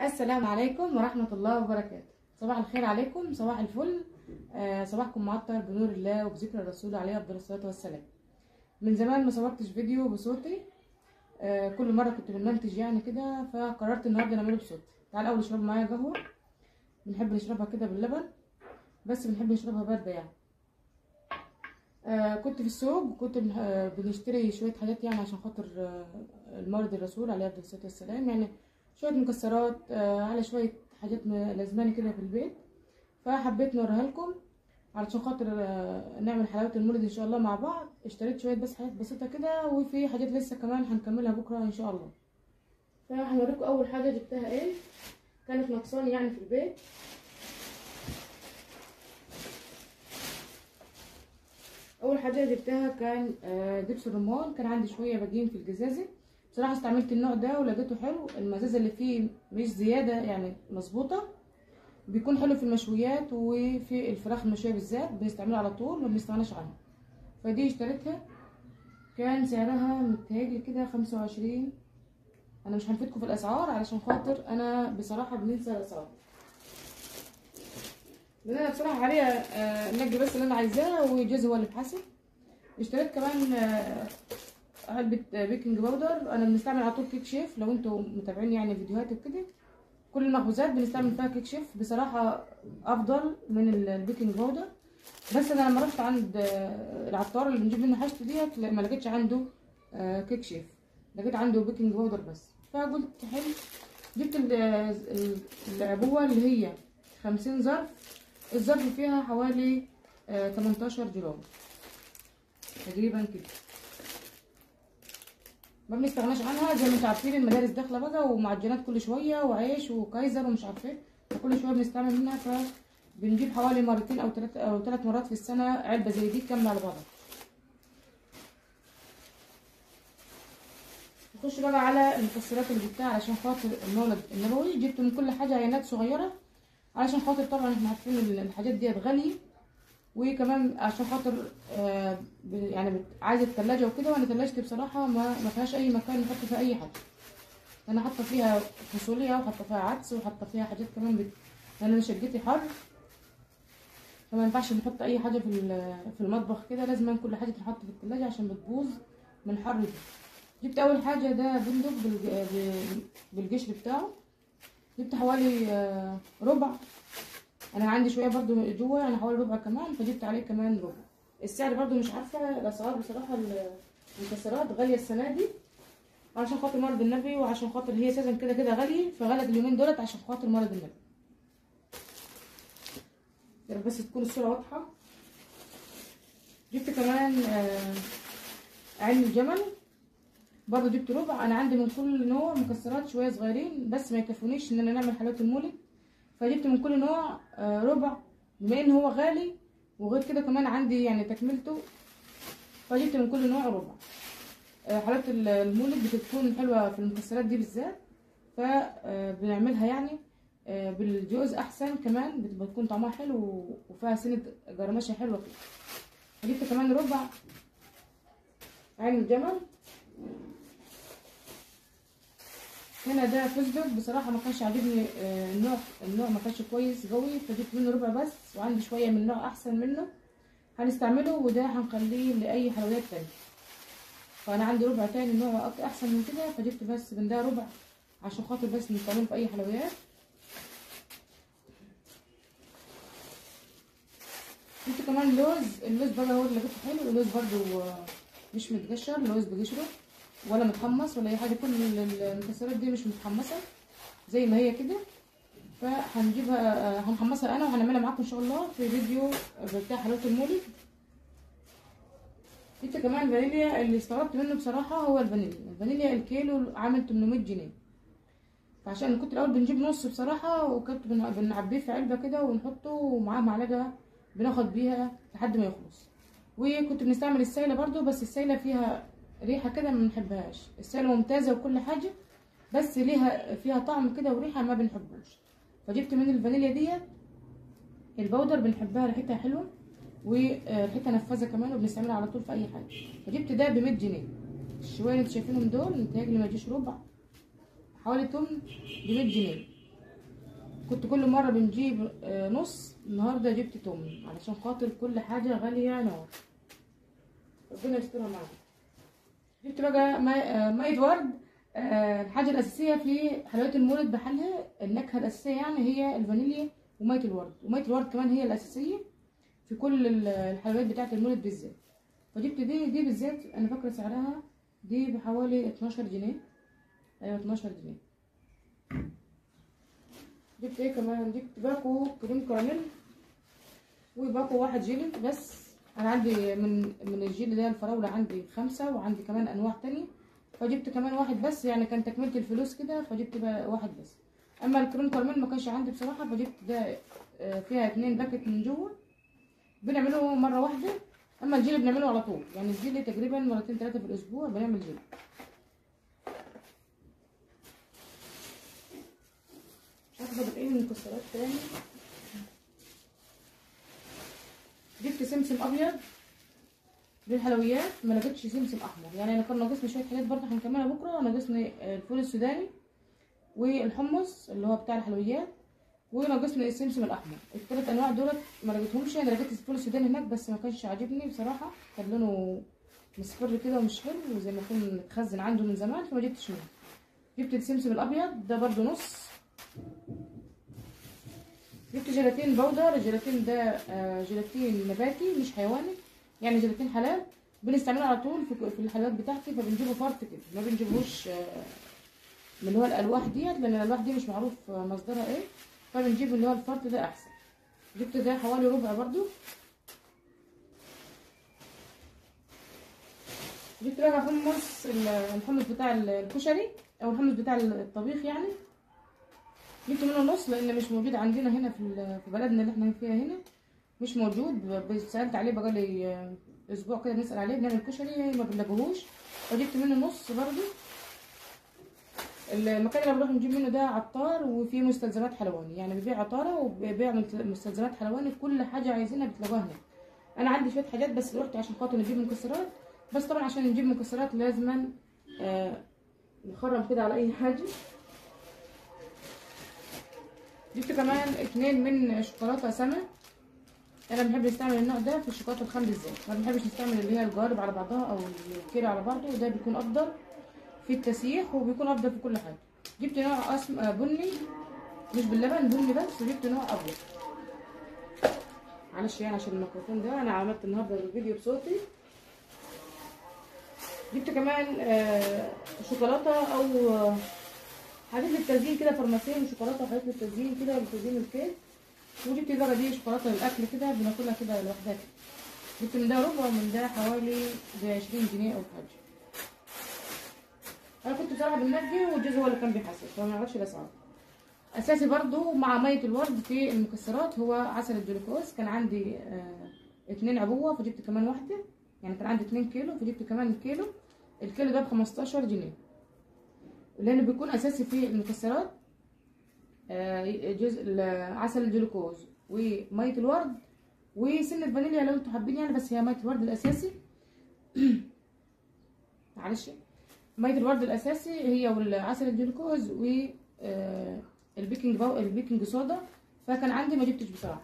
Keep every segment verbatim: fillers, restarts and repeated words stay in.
السلام عليكم ورحمة الله وبركاته. صباح الخير عليكم، صباح الفل. آه صباحكم معطر بنور الله وبذكر الرسول عليه افضل الصلاة والسلام. من زمان ما صورتش فيديو بصوتي، آه كل مرة كنت بنمنتج يعني كده، فقررت النهارده نعمله بصوتي. تعال اول اشرب معايا قهوة، بنحب نشربها كده باللبن، بس بنحب نشربها باردة يعني. آه كنت في السوق، كنت بنشتري شوية حاجات يعني عشان خاطر آه المولد الرسول عليه افضل الصلاة والسلام، يعني شوية مكسرات آه على شوية حاجات لازماني كده في البيت، فحبيت نوريها لكم علشان خاطر آه نعمل حلاوة المولد ان شاء الله مع بعض. اشتريت شوية بس حاجات بسيطة كده، وفي حاجات لسه كمان هنكملها بكرة ان شاء الله. فهنوريكم اول حاجة جبتها ايه، كانت ناقصاني يعني في البيت. اول حاجه جبتها كان دبس الرمان، كان عندي شويه باقيين في الجزازه. بصراحه استعملت النوع ده ولقيته حلو، المزازه اللي فيه مش زياده يعني مظبوطه، بيكون حلو في المشويات وفي الفراخ المشويه بالذات، بنستعمله على طول ما بنستغناش عنه. فدي اشتريتها، كان سعرها متهيألي كده خمسة وعشرين. انا مش هنفيدكم في الاسعار علشان خاطر انا بصراحه بننسى الاسعار، لان انا بصراحه عليها نجي بس اللي انا عايزاه، وجوزي هو اللي بحاسب. اشتريت كمان علبه بيكنج باودر. انا بنستعمل على طول كيك شيف، لو انتوا متابعين يعني فيديوهاتي وكده، كل المخبوزات بنستعمل فيها كيك شيف، بصراحه افضل من البيكنج باودر. بس انا لما رحت عند العطار اللي بنجيب منه حاجته ديت ما لقيتش عنده كيك شيف، لقيت عنده بيكنج باودر بس. فقلت حلو، جبت العبوه اللي هي خمسين ظرف، الظرف فيها حوالي تمنتاشر جرام تقريبا كده، ما بنستغناش عنها. زي ما انتم عارفين المدارس داخله بقى، ومعجنات كل شويه، وعيش وكايزر ومش عارفه ايه، فكل شويه بنستعمل منها. فبنجيب حوالي مرتين او ثلاث او ثلاث مرات في السنه علبه زي دي كامله على بعضها. نخش بقى على المكسرات اللي جبتها علشان خاطر المولد النبوي. جبت من كل حاجه عينات صغيره علشان خاطر طبعا احنا عارفين الحاجات ديت غاليه، وكمان عشان خاطر آه يعني عايزه التلاجة وكده، وانا تلاجتي بصراحه ما ما فيهاش اي مكان نحط فيها اي حاجه. انا حاطه فيها فاصوليا وحاطه فيها عدس وحاطه فيها حاجات كمان بت... لان انا شقتي حر، فما ينفعش نحط اي حاجه في في المطبخ كده، لازم كل حاجه تتحط في التلاجة عشان بتبوظ من الحر دي. جبت اول حاجه ده بندق بالقشر بتاعه، جبت حوالي آه ربع. انا عندي شويه برده جوه يعني حوالي ربع كمان، فجبت عليه كمان ربع. السعر برده مش عارفه الاسعار بصراحه، المكسرات غاليه السنه دي عشان خاطر مولد النبي، وعشان خاطر هي سيزن كده كده غالي، فغلت اليومين دولت عشان خاطر مولد النبي. يعني بس تكون الصوره واضحه. جبت كمان آه عين الجمل، برده جبت ربع. انا عندي من كل نوع مكسرات شويه صغيرين بس ما يكفونيش ان انا نعمل حلاوه المولد، فجبت من كل نوع ربع، بما ان هو غالي، وغير كده كمان عندي يعني تكملته، فجبت من كل نوع ربع. حلاوه المولد بتكون حلوه في المكسرات دي بالذات، فبنعملها يعني بالجوز احسن، كمان بتكون طعمها حلو وفيها سنه جرمشه حلوه كده. فجبت كمان ربع عين الجمل. هنا ده فستق، بصراحه ما كانش عاجبني النوع النوع ما كانش كويس قوي، فجبت منه ربع بس، وعندي شويه من نوع احسن منه هنستعمله، وده هنخليه لاي حلويات تانية. فانا عندي ربع تاني نوع احسن من كده، فجبت بس من ده ربع عشان خاطر بس نستعمله في اي حلويات. جبت كمان لوز. اللوز بقى هو اللي لقيته حلو، اللوز برده مش متقشر، لوز بقشره ولا متحمص ولا اي حاجه، كل المكسرات دي مش متحمصه زي ما هي كده. فهنجيبها هنحمصها انا وهنعملها معاكم ان شاء الله في فيديو بتاع حلاوه المولد. جبت كمان فانيليا، اللي استغربت منه بصراحه هو الفانيليا. الفانيليا الكيلو عامل تمنمية جنيه، فعشان كنت الاول بنجيب نص بصراحه، وكنت بنعبيه في علبه كده ونحطه ومعاه معلقه بناخد بيها لحد ما يخلص. وكنت بنستعمل السايله برده، بس السايله فيها ريحه كده ما بنحبهاش. السايله ممتازه وكل حاجه، بس ليها فيها طعم كده وريحه ما بنحبوش. فجبت من الفانيليا ديت البودر، بنحبها ريحتها حلوه وريحتها نفاذه كمان، وبنستعملها على طول في اي حاجه. فجبت ده ب مية جنيه. الشويه اللي انتوا شايفينهم دول متهيألي ما يجيش ربع، حوالي تمن ب مية جنيه. كنت كل مره بنجيب آه نص، النهارده جبت تمن علشان خاطر كل حاجه غاليه نار، ربنا يسترها معانا. جبت بقى ميه ورد. آه الحاجه الاساسيه في حلويات المولد بحالها، النكهه الاساسيه يعني هي الفانيليا وميه الورد، وميه الورد كمان هي الاساسيه في كل الحلويات بتاعه المولد بالذات. فجبت دي دي بالذات، انا فاكره سعرها دي بحوالي اتناشر جنيه. ايوه اتناشر جنيه. جبت ايه كمان؟ جبت باكو كريم كراميل وباكو واحد جيلي. بس انا عندي من من الجيلي ده الفراوله عندي خمسه، وعندي كمان انواع تانية، فجبت كمان واحد بس، يعني كان تكمله الفلوس كده، فجبت بقى واحد بس. اما الكريم كراميل ما كانش عندي بصراحه، فجبت ده فيها اتنين باكت من جوه بنعمله مره واحده. اما الجيلي بنعمله على طول، يعني الجيلي تقريبا مرتين ثلاثه في الاسبوع بنعمل جيلي. هاخد ايه من المكسرات تاني؟ جبت سمسم ابيض للحلويات، ما لقيتش سمسم احمر، يعني انا كان ناقصني شويه حاجات برضه هنكملها بكره. ناقصني الفول السوداني والحمص اللي هو بتاع الحلويات، وناقصني السمسم الاحمر. الثلاث انواع دولت ما لقيتهمش. انا لقيت الفول السوداني هناك بس ما كانش عاجبني بصراحه، كان لونه مصفر كده ومش حلو وزي ما يكون متخزن عنده من زمان، فما جبتش منه. جبت السمسم الابيض ده برضه نص. جبت جيلاتين بودر. الجيلاتين ده آه جيلاتين نباتي مش حيواني، يعني جيلاتين حلال بنستعمله على طول في الحلويات بتاعتي، فبنجيبه فرط كده، ما بنجيبهوش آه من اللي هو الالواح ديت، لان الالواح دي مش معروف مصدرها ايه، فبنجيب اللي هو الفرط ده احسن. جبت ده حوالي ربع برضو. جبت بقى حمص، الحمص بتاع الكشري او الحمص بتاع الطبيخ يعني، جبت منه نص لان مش موجود عندنا هنا في في بلدنا اللي احنا فيها هنا، مش موجود. سالت عليه بقالي اسبوع كده بنسال عليه بنعمل كشري ما بنلاقوهوش، فجبت منه نص برضو. المكان اللي بنروح نجيب منه ده عطار وفيه مستلزمات حلواني، يعني بيبيع عطاره وبيبيع مستلزمات حلواني، كل حاجه عايزينها بتلاقوها هناك. انا عندي شويه حاجات بس رحت عشان خاطر نجيب مكسرات، بس طبعا عشان نجيب مكسرات لازما آه نخرم كده على اي حاجه. جبت كمان اتنين من شوكولاته سما. انا بنحب نستعمل النوع ده في الشوكولاته الخام بالذات، ما بنحبش نستعمل اللي هي الجوارب على بعضها او الكيري على بعضه، وده بيكون افضل في التسييح وبيكون افضل في كل حاجه. جبت نوع اسم بني مش باللبن، بني بس، وجبت نوع ابيض. معلش يعني عشان الميكروفون ده انا عملت النهارده الفيديو بصوتي. جبت كمان شوكولاته او حاجات للتزيين كده، فرماسين وشوكولاته وحاجات للتزيين كده لتزيين الكيك. وجبت بقى دي شوكولاته للاكل كده بناكلها كده لوحدها. جبت من ده ربع ومن ده حوالي بعشرين جنيه او حاجه. انا كنت بصراحه بالنجي والجوز هو اللي كان بيحاسب، فما اعرفش الاسعار. اساسي برضو مع ميه الورد في المكسرات هو عسل الجلوكوز. كان عندي آه اتنين عبوه فجبت كمان واحده، يعني كان عندي اتنين كيلو فجبت كمان كيلو. الكيلو ده بخمستاشر جنيه، لانه بيكون اساسي في المكسرات آه جزء عسل الجلوكوز وميه الورد وسنه فانيليا لو انتوا حابين يعني، بس هي ميه الورد الاساسي. معلش، ميه الورد الاساسي هي والعسل الجلوكوز و آه البيكنج باو البيكنج صودا. فكان عندي ما جبتش بصراحه.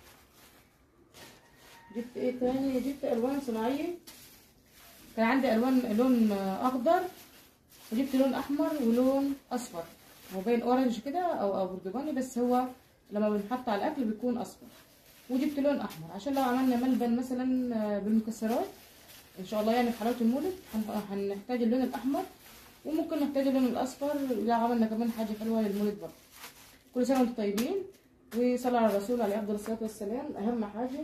جبت ايه تاني؟ جبت الوان صناعيه. كان عندي الوان لون اخضر وجبت لون احمر ولون اصفر، هو باين اورنج كده او او برتقاني، بس هو لما بنحط على الاكل بيكون اصفر. وجبت لون احمر عشان لو عملنا ملبن مثلا بالمكسرات ان شاء الله يعني في حلاوه المولد هنحتاج اللون الاحمر، وممكن نحتاج اللون الاصفر لو عملنا كمان حاجه حلوه للمولد برضه. كل سنه وانتم طيبين وصلوا على الرسول عليه افضل الصلاه والسلام. اهم حاجه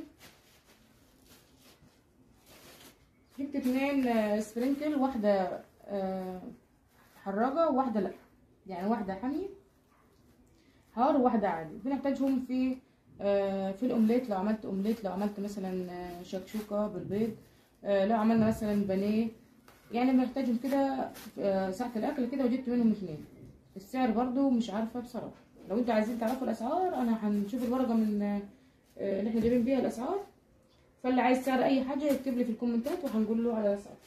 جبت اتنين سبرينكل، واحده حراجه وواحده لا، يعني واحده حاميه حار وواحده عادي. بنحتاجهم في في الاومليت، لو عملت اومليت، لو عملت مثلا شكشوكه بالبيض، لو عملنا مثلا بانيه، يعني بنحتاجهم كده ساعه الاكل كده. وجبت منهم اتنين. السعر برضو مش عارفه بصراحه، لو انتوا عايزين تعرفوا الاسعار انا هنشوف الورقه من اللي احنا جايبين بيها الاسعار، فاللي عايز سعر اي حاجه يكتب لي في الكومنتات وهنقول له على الاسعار.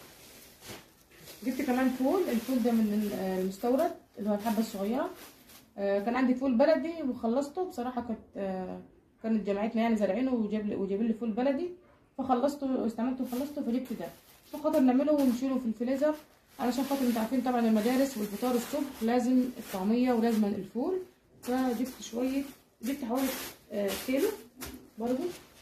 جبت كمان فول. الفول ده من المستورد اللي هو الحبه الصغيره. آه كان عندي فول بلدي وخلصته بصراحه. كانت آه كانت جمعتنا يعني زارعينه وجاب وجاب لي فول بلدي، فخلصته واستعملته وخلصته، فجبت ده عشان خاطر نعمله ونشيله في الفريزر، علشان خاطر انتوا عارفين طبعا المدارس والفطار الصبح لازم الطعميه ولازم الفول. فجبت شويه، جبت حوالي آه كيلو برضو.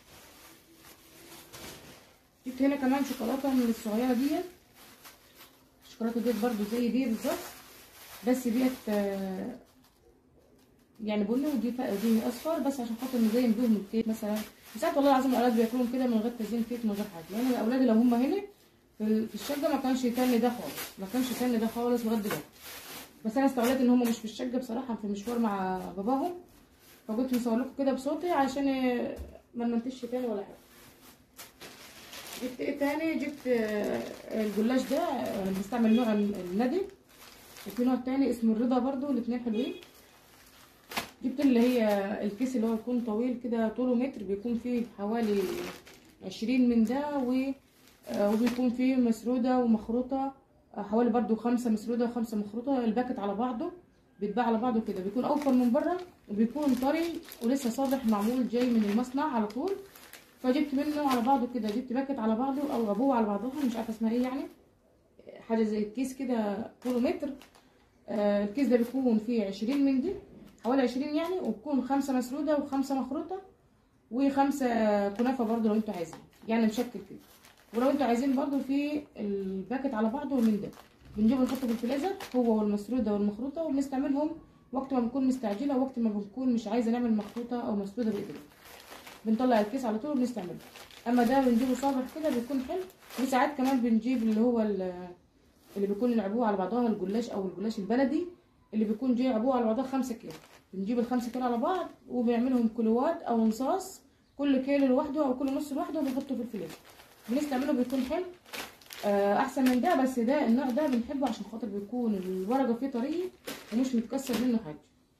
جبت هنا كمان شوكولاته من الصغيره ديت، الشوكولاته ديت برضو زي دي بالظبط، بس ديت آه يعني بني ودي دي اصفر، بس عشان خاطر نزين بيهم الكيك مثلا. ساعات والله العظيم الاولاد بياكلوهم كده من غير تزيين كيك من غير حاجه، يعني اولادي لو هم هنا في الشقه ما كانش يتني ده خالص، ما كانش يتني ده خالص لغايه دلوقتي. بس انا استغليت ان هم مش في الشقه بصراحه، في مشوار مع باباهم، فكنت مصور لكم كده بصوتي عشان ما ننتش تاني ولا حاجه. جبت ايه تاني؟ جبت الجلاش ده بستعمل نوع الندي، وفي نوع تاني اسمه الرضا برضو، الاتنين حلوين. جبت اللي هي الكيس اللي هو يكون طويل كده طوله متر، بيكون فيه حوالي عشرين من ده، وبيكون فيه مسرودة ومخروطة حوالي برضو خمسة مسرودة وخمسة مخروطة، الباكت على بعضه بيتباع على بعضه كده، بيكون اوفر من بره وبيكون طري ولسه صابح معمول جاي من المصنع على طول. فجبت منه على بعضه كده، جبت باكت على بعضه او عبوه على بعضها مش عارفه اسمها ايه، يعني حاجه زي الكيس كده طوله متر. آه الكيس ده بيكون فيه عشرين من دي، حوالي عشرين يعني، وبكون خمسة مسرودة وخمسة مخروطة وخمسة كنافة برضو لو انتوا عايزين، يعني مشكل كده. ولو انتوا عايزين برضو في الباكت على بعضه من ده، بنجيبه نحطه في الفريزر هو والمسرودة والمخروطة، وبنستعملهم وقت ما بنكون مستعجلة، وقت ما بنكون مش عايزة نعمل مخروطة او مسرودة بايدينا، بنطلع الكيس على طول وبنستعمله. اما ده بنجيبه صابح كده بيكون حلو. وساعات كمان بنجيب اللي هو اللي بيكون العبوه على بعضها الجلاش او الجلاش البلدي اللي بيكون جاي عبوه على بعضها خمسة كيلو، بنجيب الخمسة كيلو على بعض وبنعملهم كيلوات او نصاص، كل كيلو لوحده او كل نص لوحده، وبنحطه في الفريزر بنستعمله بيكون حلو احسن من ده. بس ده النوع ده بنحبه عشان خاطر بيكون الورقه فيه طريه ومش متكسر منه حاجه.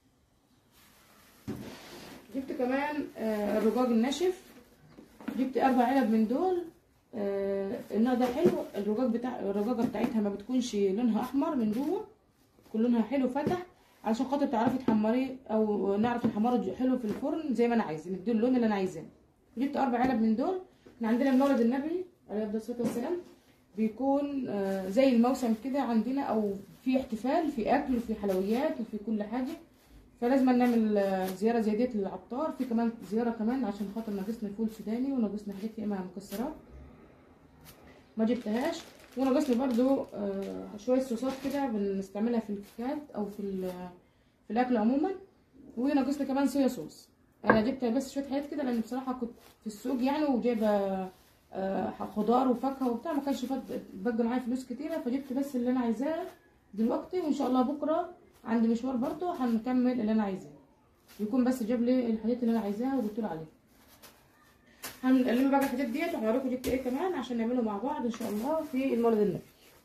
جبت كمان الرجاج الناشف، جبت اربع علب من دول. النوع ده حلو، الرجاج بتاع الرجاجه بتاعتها ما بتكونش لونها احمر من جوه، كل لونها حلو فتح، علشان خاطر تعرفي تحمريه او نعرف نحمره حلو في الفرن زي ما انا عايزه، نديله اللون اللي انا عايزاه. جبت اربع علب من دول. احنا عندنا مولد النبي عليه الصلاه والسلام بيكون زي الموسم كده عندنا، او في احتفال في اكل وفي حلويات وفي كل حاجه، فلازم نعمل زياره زي ديت للعطار. في كمان زياره كمان عشان خاطر ناقصنا فول سوداني وناقصنا حاجات فيها مكسرات ما جبتهاش، وناقصني برضو شويه صوصات كده بنستعملها في الكيكات او في في الاكل عموما، وناقصني كمان صويا صوص. انا جبت بس شويه حاجات كده لان بصراحه كنت في السوق يعني وجايبه خضار وفاكهه وبتاع، ما كانش بقى معايا فلوس كتيره، فجبت بس اللي انا عايزاه دلوقتي، وان شاء الله بكره عندي مشوار برضو هنكمل اللي انا عايزاه، يكون بس جاب لي الحاجات اللي انا عايزاها وقلت له عليها. هنقلب بقى الحاجات ديت وهوريكم جبت ايه كمان عشان نعمله مع بعض ان شاء الله في المولد النبي.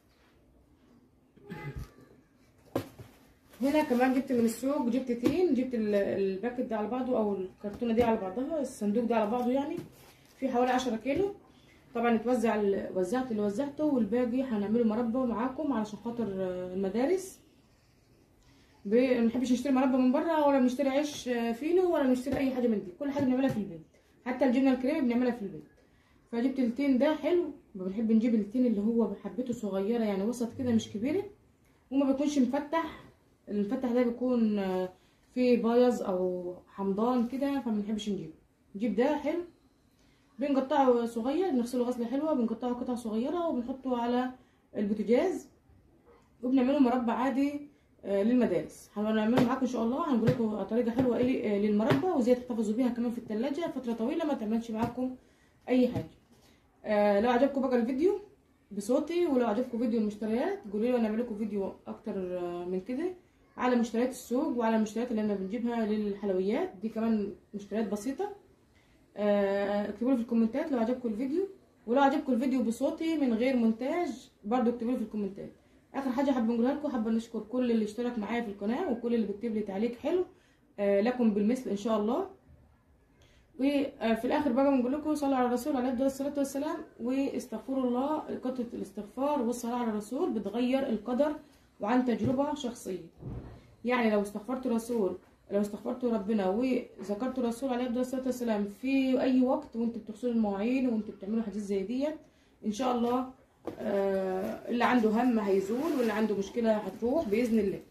هنا كمان جبت من السوق، جبت تين، جبت الباكت ده على بعضه او الكرتونه دي على بعضها، الصندوق ده على بعضه يعني، في حوالي عشرة كيلو. طبعا اتوزع وزعت اللي وزعته، والباقي هنعمله مربى معاكم علشان خاطر المدارس. ما بنحبش نشتري مربى من بره، ولا بنشتري عيش فينو، ولا بنشتري اي حاجه من دي، كل حاجه بنعملها في البيت، حتى الجبنه الكريمه بنعملها في البيت. فجبت التين ده حلو، بنحب نجيب التين اللي هو بحبته صغيره يعني وسط كده مش كبيره، وما بيكونش مفتح، المفتح ده بيكون فيه بايظ او حمضان كده فما بنحبش نجيبه. نجيب ده حلو، بنقطعه صغير، بنغسله غسله حلوه، بنقطعه قطع صغيره وبنحطه على البوتاجاز وبنعمله مربى عادي للمدارس. هنعمله معاكم ان شاء الله، هنقول لكم طريقه حلوه ايه للمربى وازاي تحتفظوا بيها كمان في الثلاجه فتره طويله ما تعملش معاكم اي حاجه. آه لو عجبكم بقى الفيديو بصوتي، ولو عجبكم فيديو المشتريات قولوا لي وانا اعمل لكم فيديو اكتر من كده على مشتريات السوق وعلى المشتريات اللي احنا بنجيبها للحلويات دي، كمان مشتريات بسيطه. آه اكتبوا لي في الكومنتات لو عجبكم الفيديو، ولو عجبكم الفيديو بصوتي من غير مونتاج برضو اكتبوا لي في الكومنتات. اخر حاجه حابه نقولها لكم، حابه نشكر كل اللي اشترك معايا في القناه وكل اللي بيكتب لي تعليق حلو، آه لكم بالمثل ان شاء الله. وفي الاخر بقى بنقول لكم صلوا على الرسول عليه الصلاه والسلام واستغفروا الله. كتره الاستغفار والصلاه على الرسول بتغير القدر وعن تجربه شخصيه. يعني لو استغفرت رسول لو استغفرت ربنا وذكرت الرسول عليه افضل الصلاه والسلام في اي وقت، وانت بتغسلوا المواعين وانت بتعملوا حاجات زي ديت، ان شاء الله آه اللي عنده هم هيزول، واللي عنده مشكله هتروح باذن الله.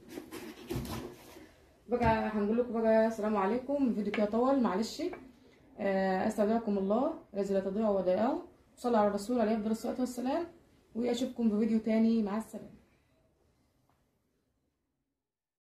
بقى هنقول لكم بقى السلام عليكم. الفيديو كده طول، معلش. آه استودعكم الله الذي لا تضيع ودائعه. صلوا على الرسول عليه افضل الصلاه والسلام، واشوفكم في فيديو تاني. مع السلامه.